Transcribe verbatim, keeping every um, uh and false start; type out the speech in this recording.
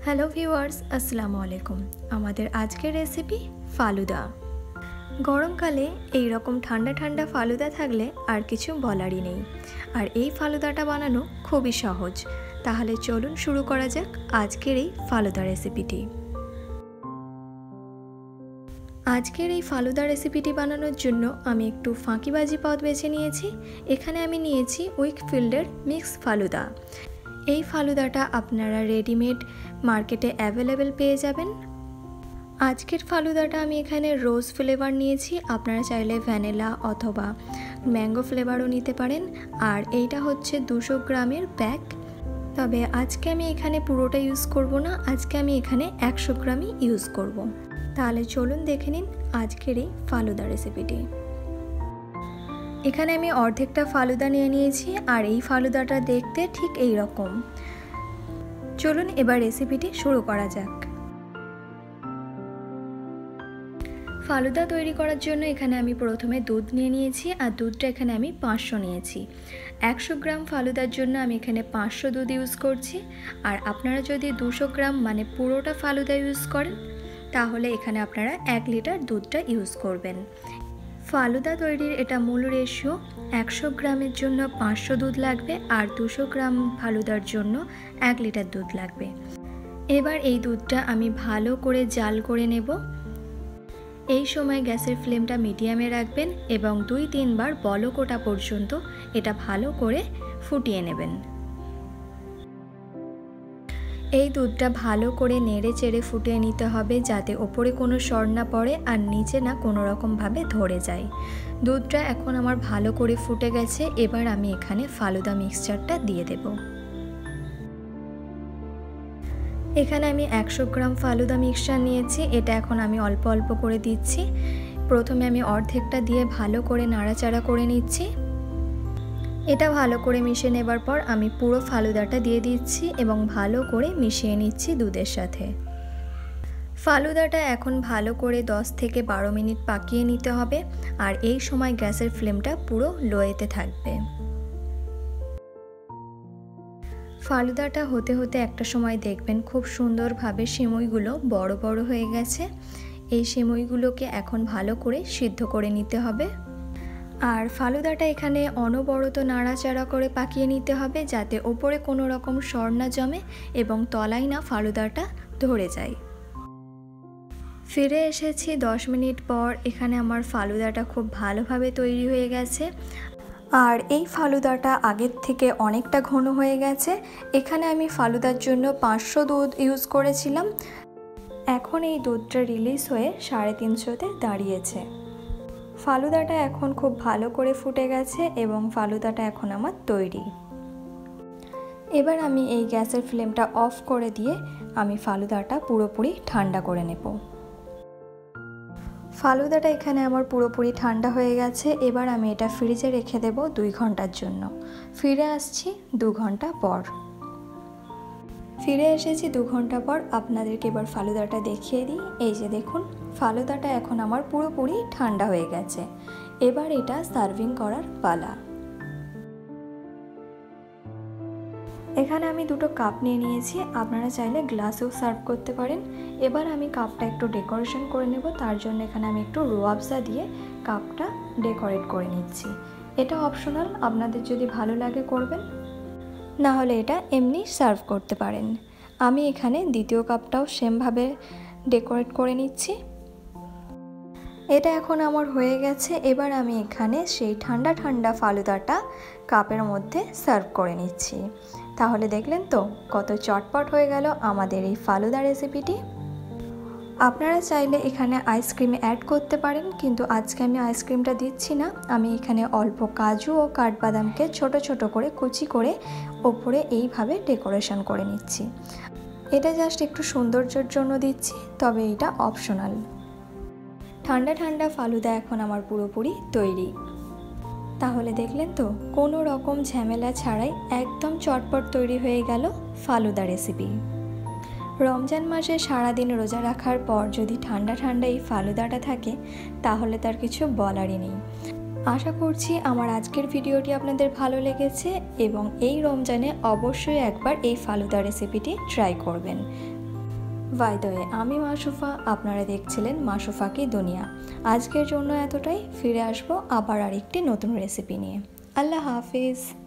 Hello viewers, আসসালামু আলাইকুম। আমাদের আজকের রেসিপি ফালুদা। গরমকালে এই রকম ঠান্ডা ঠান্ডা ফালুদা থাকলে আর কিছু বলারই নেই। আর এই ফালুদাটা বানানো খুবই সহজ। তাহলে চলুন শুরু করা যাক আজকের এই ফালুদা রেসিপিটি। আজকের এই ফালুদা রেসিপিটি বানানোর জন্য আমি একটু ফাঁকিবাজি পদ বেছে নিয়েছি। এখানে আমি নিয়েছি উইকফিল্ডের মিক্স ফালুদা। এই ফালুদাটা আপনারা রেডিমেড মার্কেটে অ্যাভেলেবেল পেয়ে যাবেন। আজকের ফালুদাটা আমি এখানে রোজ ফ্লেভার নিয়েছি, আপনারা চাইলে ভ্যানিলা অথবা ম্যাঙ্গো ফ্লেভারও নিতে পারেন। আর এইটা হচ্ছে দুশো গ্রামের প্যাক, তবে আজকে আমি এখানে পুরোটা ইউজ করব না, আজকে আমি এখানে একশো গ্রামই ইউজ করব। তাহলে চলুন দেখে নিন আজকের এই ফালুদা রেসিপিটি। এখানে আমি অর্ধেকটা ফালুদা নিয়ে নিয়েছি, আর এই ফালুদাটা দেখতে ঠিক এই রকম। চলুন এবার রেসিপিটি শুরু করা যাক। ফালুদা তৈরি করার জন্য এখানে আমি প্রথমে দুধ নিয়ে নিয়েছি, আর দুধটা এখানে আমি পাঁচশো নিয়েছি। একশো গ্রাম ফালুদার জন্য আমি এখানে পাঁচশো দুধ ইউজ করছি। আর আপনারা যদি দুশো গ্রাম মানে পুরোটা ফালুদা ইউজ করেন তাহলে এখানে আপনারা এক লিটার দুধটা ইউজ করবেন। ফালুদা তৈরির এটা মূল রেশিও, একশো গ্রামের জন্য পাঁচশো দুধ লাগবে, আর দুশো গ্রাম ফালুদার জন্য এক লিটার দুধ লাগবে। এবার এই দুধটা আমি ভালো করে জাল করে নেব। এই সময় গ্যাসের ফ্লেমটা মিডিয়ামে রাখবেন এবং দুই তিনবার বলক ওঠা পর্যন্ত এটা ভালো করে ফুটিয়ে নেবেন। এই দুধটা ভালো করে নেড়ে চেড়ে ফুটিয়ে নিতে হবে, যাতে ওপরে কোনো সর না পড়ে আর নিচে না কোনো রকমভাবে ধরে যায়। দুধটা এখন আমার ভালো করে ফুটে গেছে। এবার আমি এখানে ফালুদা মিক্সচারটা দিয়ে দেব। এখানে আমি একশো গ্রাম ফালুদা মিক্সচার নিয়েছি, এটা এখন আমি অল্প অল্প করে দিচ্ছি। প্রথমে আমি অর্ধেকটা দিয়ে ভালো করে নাড়াচাড়া করে নিচ্ছি। এটা ভালো করে মিশিয়ে নেবার পর আমি পুরো ফালুদাটা দিয়ে দিচ্ছি এবং ভালো করে মিশিয়ে নিচ্ছি দুধের সাথে। ফালুদাটা এখন ভালো করে দশ থেকে বারো মিনিট পাকিয়ে নিতে হবে, আর এই সময় গ্যাসের ফ্লেমটা পুরো লোয়েতে থাকবে। ফালুদাটা হতে হতে একটা সময় দেখবেন খুব সুন্দরভাবে সিমুইগুলো বড় বড় হয়ে গেছে। এই সিমুইগুলোকে এখন ভালো করে সিদ্ধ করে নিতে হবে। আর ফালুদাটা এখানে অনবরত নাড়াচাড়া করে পাকিয়ে নিতে হবে, যাতে ওপরে কোনো রকম সর না জমে এবং তলায় না ফালুদাটা ধরে যায়। ফিরে এসেছি দশ মিনিট পর। এখানে আমার ফালুদাটা খুব ভালোভাবে তৈরি হয়ে গেছে, আর এই ফালুদাটা আগের থেকে অনেকটা ঘন হয়ে গেছে। এখানে আমি ফালুদার জন্য পাঁচশো দুধ ইউজ করেছিলাম, এখন এই দুধটা রিলিজ হয়ে সাড়ে তিনশোতে দাঁড়িয়েছে। ফালুদাটা এখন খুব ভালো করে ফুটে গেছে এবং ফালুদাটা এখন আমার তৈরি। এবার আমি এই গ্যাসের ফ্লেমটা অফ করে দিয়ে আমি ফালুদাটা পুরোপুরি ঠান্ডা করে নেব। ফালুদাটা এখানে আমার পুরোপুরি ঠান্ডা হয়ে গেছে। এবার আমি এটা ফ্রিজে রেখে দেব দুই ঘন্টার জন্য। ফিরে আসছি দু ঘন্টা পর। ফিরে এসেছি দু ঘন্টা পর, আপনাদেরকে এবার ফালুদাটা দেখিয়ে দিই। এই যে দেখুন, ফালুদাটা এখন আমার পুরোপুরি ঠান্ডা হয়ে গেছে। এবার এটা সার্ভিং করার পালা। এখানে আমি দুটো কাপ নিয়ে নিয়েছি, আপনারা চাইলে গ্লাসেও সার্ভ করতে পারেন। এবার আমি কাপটা একটু ডেকোরেশন করে নেব, তার জন্য এখানে আমি একটু রোয়াবজা দিয়ে কাপটা ডেকোরেট করে নিচ্ছি। এটা অপশনাল, আপনাদের যদি ভালো লাগে করবেন, না হলে এটা এমনি সার্ভ করতে পারেন। আমি এখানে দ্বিতীয় কাপটাও সেমভাবে ডেকোরেট করে নিচ্ছি। এটা এখন আমার হয়ে গেছে। এবার আমি এখানে সেই ঠান্ডা ঠান্ডা ফালুদাটা কাপের মধ্যে সার্ভ করে নিচ্ছি। তাহলে দেখলেন তো কত চটপট হয়ে গেল আমাদের এই ফালুদা রেসিপিটি। আপনারা চাইলে এখানে আইসক্রিম অ্যাড করতে পারেন, কিন্তু আজকে আমি আইসক্রিমটা দিচ্ছি না। আমি এখানে অল্প কাজু ও কাঠবাদামকে ছোট ছোট করে কুচি করে ওপরে এইভাবে ডেকোরেশন করে নিচ্ছি। এটা জাস্ট একটু সৌন্দর্যের জন্য দিচ্ছি, তবে এটা অপশনাল। ঠান্ডা ঠান্ডা ফালুদা এখন আমার পুরোপুরি তৈরি। তাহলে দেখলেন তো কোনো রকম ঝামেলা ছাড়াই একদম চটপট তৈরি হয়ে গেল ফালুদা রেসিপি। রমজান মাসে সারাদিন রোজা রাখার পর যদি ঠান্ডা ঠান্ডা এই ফালুদাটা থাকে তাহলে তার কিছু বলারই নেই। আশা করছি আমার আজকের ভিডিওটি আপনাদের ভালো লেগেছে এবং এই রমজানে অবশ্যই একবার এই ফালুদা রেসিপিটি ট্রাই করবেন। বাই দ্য ওয়ে, আমি মাসুফা, আপনারা দেখছিলেন মাসুফা কি দুনিয়া। আজকের জন্য এতটাই, ফিরে আসবো আবার আরেকটি নতুন রেসিপি নিয়ে। আল্লাহ হাফিজ।